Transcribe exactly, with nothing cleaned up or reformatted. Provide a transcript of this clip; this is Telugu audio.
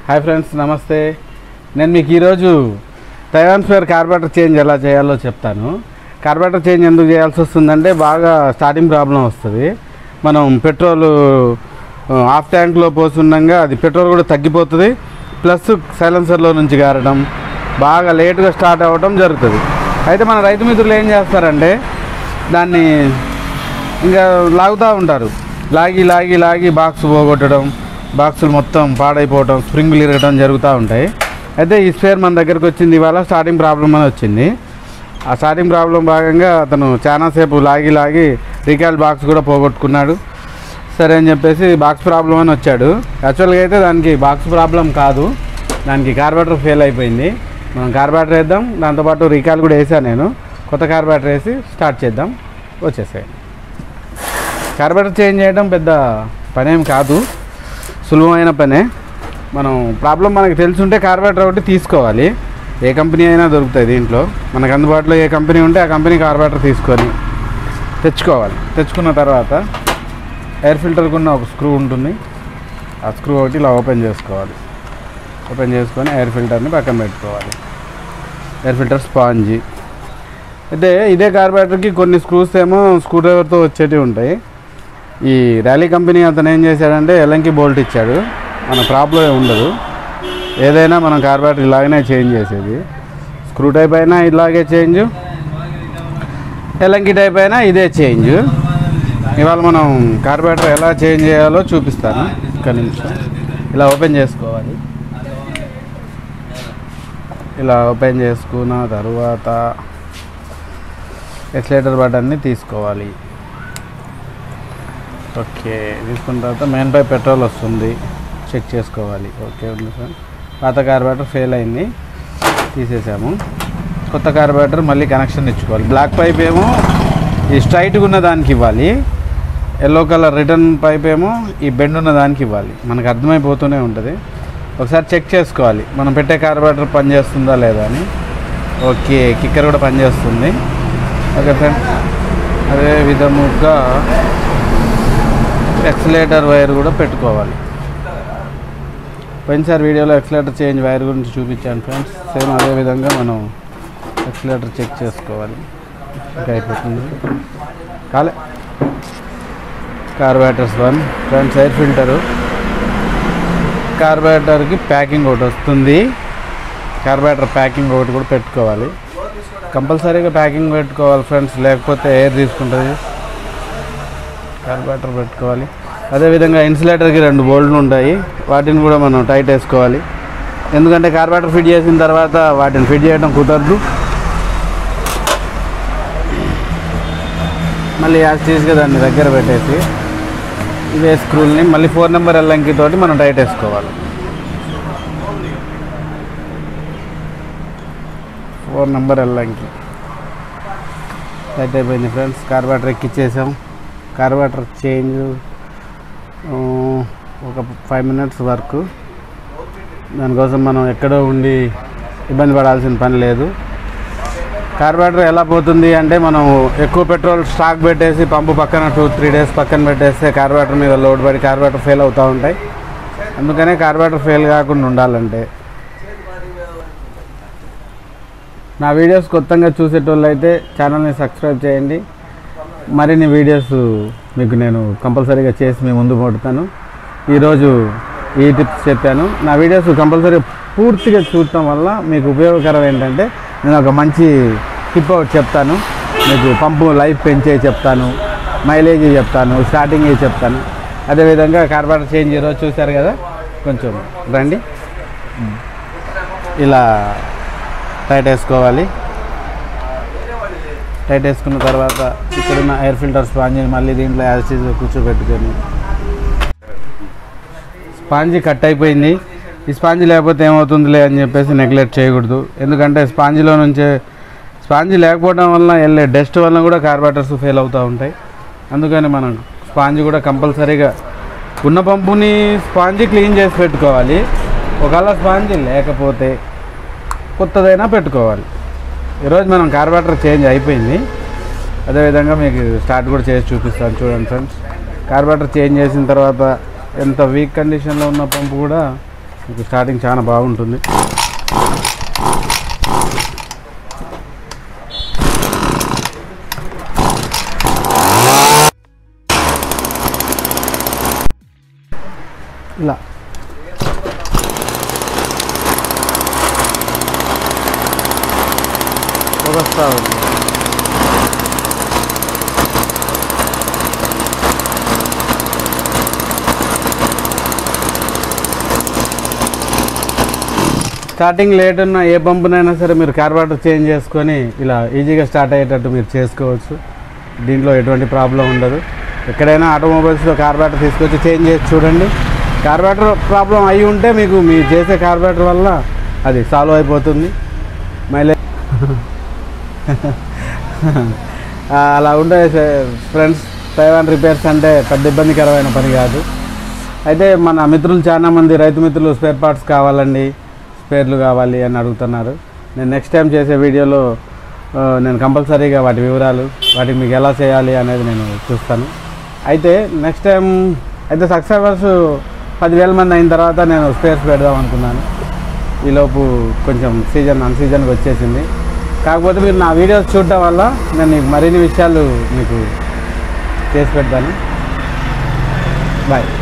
హాయ్ ఫ్రెండ్స్, నమస్తే. నేను మీకు ఈరోజు తైవాన్ స్పేర్ కార్బోరేటర్ చేంజ్ ఎలా చేయాలో చెప్తాను. కార్బోరేటర్ చేంజ్ ఎందుకు చేయాల్సి వస్తుందంటే బాగా స్టార్టింగ్ ప్రాబ్లం వస్తుంది. మనం పెట్రోల్ హాఫ్ ట్యాంక్లో పోస్తుండగా అది పెట్రోల్ కూడా తగ్గిపోతుంది, ప్లస్ సైలెన్సర్లో నుంచి గారడం, బాగా లేటుగా స్టార్ట్ అవ్వడం జరుగుతుంది. అయితే మన రైతు మిత్రులు ఏం చేస్తారంటే దాన్ని ఇంకా లాగుతూ ఉంటారు. లాగి లాగి లాగి బాక్స్ పోగొట్టడం, బాక్సులు మొత్తం పాడైపోవడం, స్ప్రింగులు ఇరగడం జరుగుతూ ఉంటాయి. అయితే ఈ స్పేర్ మన దగ్గరకు వచ్చింది ఇవాళ. స్టార్టింగ్ ప్రాబ్లం అని వచ్చింది. ఆ స్టార్టింగ్ ప్రాబ్లం భాగంగా అతను చాలాసేపు లాగి లాగి రీకాల్ బాక్స్ కూడా పోగొట్టుకున్నాడు. సరే అని చెప్పేసి బాక్స్ ప్రాబ్లం అని వచ్చాడు. యాక్చువల్గా అయితే దానికి బాక్స్ ప్రాబ్లం కాదు, దానికి కార్బోరేటర్ ఫెయిల్ అయిపోయింది. మనం కార్బోరేటర్ వేద్దాం, దాంతోపాటు రీకాల్ కూడా వేసాను నేను. కొత్త కార్బోరేటర్ వేసి స్టార్ట్ చేద్దాం. వచ్చేసాయి. కార్బోరేటర్ చేంజ్ చేయడం పెద్ద పనేం కాదు, సులభమైన పనే. మనం ప్రాబ్లం మనకు తెలుసుంటే కార్బోరేటర్ ఒకటి తీసుకోవాలి. ఏ కంపెనీ అయినా దొరుకుతాయి దీంట్లో. మనకు అందుబాటులో ఏ కంపెనీ ఉంటే ఆ కంపెనీ కార్బోరేటర్ తీసుకొని తెచ్చుకోవాలి. తెచ్చుకున్న తర్వాత ఎయిర్ ఫిల్టర్కి ఉన్న ఒక స్క్రూ ఉంటుంది, ఆ స్క్రూ ఒకటి ఇలా ఓపెన్ చేసుకోవాలి. ఓపెన్ చేసుకొని ఎయిర్ ఫిల్టర్ని పక్కన పెట్టుకోవాలి. ఎయిర్ ఫిల్టర్ స్పాంజీ. అయితే ఇదే కార్బోరేటర్కి కొన్ని స్క్రూస్ ఏమో స్క్రూ డ్రైవర్తో వచ్చేటివి ఉంటాయి. ఈ ర్యాలీ కంపెనీ అతను ఏం చేశాడంటే ఎలంకి బోల్ట్ ఇచ్చాడు. మన ప్రాబ్లం ఉండదు, ఏదైనా మనం కార్బోరేటర్ ఇలాగనే చేంజ్ చేసేది. స్క్రూ టైప్ అయినా ఇలాగే చేంజ్, ఎలంకి టైప్ అయినా ఇదే చేంజ్. ఇవాళ మనం కార్బోరేటర్ ఎలా చేంజ్ చేయాలో చూపిస్తాను. ఒక్క నిమిషం. ఇలా ఓపెన్ చేసుకోవాలి. ఇలా ఓపెన్ చేసుకున్న తర్వాత ఎక్సిలేటర్ బటన్ని తీసుకోవాలి. ఓకే, తీసుకున్న తర్వాత మెయిన్ పై పెట్రోల్ వస్తుంది, చెక్ చేసుకోవాలి. ఓకే ఉంది సార్. పాత కార్బోరేటర్ ఫెయిల్ అయింది, తీసేసాము. కొత్త కార్బోరేటర్ మళ్ళీ కనెక్షన్ ఇచ్చుకోవాలి. బ్లాక్ పైప్ ఏమో ఈ స్ట్రైట్గా ఉన్న దానికి ఇవ్వాలి, ఎల్లో కలర్ రిటర్న్ పైప్ ఏమో ఈ బెండ్ ఉన్న దానికి ఇవ్వాలి. మనకు అర్థమైపోతూనే ఉంటుంది. ఒకసారి చెక్ చేసుకోవాలి మనం పెట్టే కార్బోరేటర్ పనిచేస్తుందా లేదా అని. ఓకే, కిక్కర్ కూడా పనిచేస్తుంది. ఓకే ఫ్రెండ్స్, అదే విధముగా ఎక్సిలేటర్ వైర్ కూడా పెట్టుకోవాలి. పోయినసారి వీడియోలో ఎక్సిలేటర్ చేంజ్ వైర్ గురించి చూపించాను ఫ్రెండ్స్. సేమ్ అదేవిధంగా మనం ఎక్సిలేటర్ చెక్ చేసుకోవాలి. ఇంకా అయిపోతుంది కాలే. Carburettors one friends. Air filter కార్బోరేటర్కి ప్యాకింగ్ ఒకటి వస్తుంది. కార్బోరేటర్ ప్యాకింగ్ ఒకటి కూడా పెట్టుకోవాలి. కంపల్సరీగా ప్యాకింగ్ పెట్టుకోవాలి ఫ్రెండ్స్, లేకపోతే ఎయిర్ తీసుకుంటుంది. కార్బోరేటర్ పెట్టుకోవాలి. అదేవిధంగా ఇన్సులేటర్కి రెండు బోల్ట్లు ఉంటాయి, వాటిని కూడా మనం టైట్ వేసుకోవాలి. ఎందుకంటే కార్బోరేటర్ ఫిట్ చేసిన తర్వాత వాటిని ఫిట్ చేయడం కుదరదు. మళ్ళీ యాజ్ తీసుగా దాన్ని దగ్గర పెట్టేసి ఇవే స్క్రూల్ని మళ్ళీ ఫోర్ నెంబర్ ఎల్లంకి తోటి మనం టైట్ వేసుకోవాలి. ఫోర్ నెంబర్ ఎల్లంకి టైట్ అయిపోయింది ఫ్రెండ్స్. కార్బోరేటర్ ఎక్కిచ్చేసాం. కార్బోరేటర్ చేంజ్ ఒక ఫైవ్ మినిట్స్ వరకు. దానికోసం మనం ఎక్కడో ఉండి ఇబ్బంది పడాల్సిన పని లేదు. కార్బోరేటర్ ఎలా పోతుంది అంటే మనం ఎక్కువ పెట్రోల్ స్టాక్ పెట్టేసి పంపు పక్కన టూ త్రీ డేస్ పక్కన పెట్టేస్తే కార్బోరేటర్ మీద లోడ్ పడి కార్బోరేటర్ ఫెయిల్ అవుతూ ఉంటాయి. అందుకనే కార్బోరేటర్ ఫెయిల్ కాకుండా ఉండాలంటే నా వీడియోస్ కొత్తగా చూసేటోళ్ళు అయితే ఛానల్ని సబ్స్క్రైబ్ చేయండి. మరిన్ని వీడియోస్ మీకు నేను కంపల్సరీగా చేసి మీ ముందు పడుతాను. ఈరోజు ఈ టిప్స్ చెప్పాను. నా వీడియోస్ కంపల్సరీగా పూర్తిగా చూడటం వల్ల మీకు ఉపయోగకరం ఏంటంటే నేను ఒక మంచి టిప్ ఒకటి చెప్తాను. మీకు పంపు లైఫ్ పెంచే చెప్తాను, మైలేజ్ చెప్తాను, స్టార్టింగ్ చెప్తాను. అదేవిధంగా కార్బోరేటర్ చేంజ్ ఈరోజు చూశారు కదా, కొంచెం రండి. ఇలా టైట్ వేసుకోవాలి. టైట్ వేసుకున్న తర్వాత ఇక్కడున్న ఎయిర్ ఫిల్టర్ స్పాంజీని మళ్ళీ దీంట్లో యాసిడ్ కూర్చోబెట్టుకొని. స్పాంజీ కట్ అయిపోయింది. ఈ స్పాంజీ లేకపోతే ఏమవుతుందిలే అని చెప్పేసి నెగ్లెక్ట్ చేయకూడదు. ఎందుకంటే స్పాంజీలో నుంచే స్పాంజీ లేకపోవడం వల్ల వెళ్ళే డస్ట్ వల్ల కూడా కార్బోరేటర్స్ ఫెయిల్ అవుతూ ఉంటాయి. అందుకని మనం స్పాంజీ కూడా కంపల్సరీగా ఉన్న పంపుని స్పాంజీ క్లీన్ చేసి పెట్టుకోవాలి. ఒకవేళ స్పాంజీ లేకపోతే కొత్తదైనా పెట్టుకోవాలి. ఈరోజు మనం కార్బోరేటర్ చేంజ్ అయిపోయింది. అదేవిధంగా మీకు స్టార్ట్ కూడా చేసి చూపిస్తాను చూడండి ఫ్రెండ్స్. కార్బోరేటర్ చేంజ్ చేసిన తర్వాత ఎంత వీక్ కండిషన్లో ఉన్న పంపు కూడా మీకు స్టార్టింగ్ చాలా బాగుంటుంది. ఇలా వస్తా ఉంది. స్టార్టింగ్ లేట్ ఉన్న ఏ పంపునైనా సరే మీరు కార్బోరేటర్ చేంజ్ చేసుకొని ఇలా ఈజీగా స్టార్ట్ అయ్యేటట్టు మీరు చేసుకోవచ్చు. దీంట్లో ఎటువంటి ప్రాబ్లం ఉండదు. ఎక్కడైనా ఆటోమొబైల్స్లో కార్బోరేటర్ తీసుకొచ్చి చేంజ్ చేసి చూడండి. కార్బోరేటర్ ప్రాబ్లం అయి ఉంటే మీకు మీరు చేసే కార్బోరేటర్ వల్ల అది సాల్వ్ అయిపోతుంది. మైలేజ్ అలా ఉండే ఫ్రెండ్స్, తైవాన్ రిపేర్స్ అంటే పెద్ద ఇబ్బందికరమైన పని కాదు. అయితే మన మిత్రులు చాలామంది రైతు మిత్రులు స్పేర్ పార్ట్స్ కావాలండి, స్పేర్లు కావాలి అని అడుగుతున్నారు. నేను నెక్స్ట్ టైం చేసే వీడియోలో నేను కంపల్సరీగా వాటి వివరాలు, వాటికి మీకు ఎలా చేయాలి అనేది నేను చూస్తాను. అయితే నెక్స్ట్ టైం అయితే సబ్స్క్రైబర్స్ పదివేల మంది అయిన తర్వాత నేను స్పేర్స్ పెడదాం అనుకున్నాను. ఈలోపు కొంచెం సీజన్ అన్ సీజన్కి వచ్చేసింది. కాకపోతే మీరు నా వీడియోస్ చూడటం వల్ల నేను మరిన్ని విషయాలు మీకు చేసి పెడతాను. బాయ్.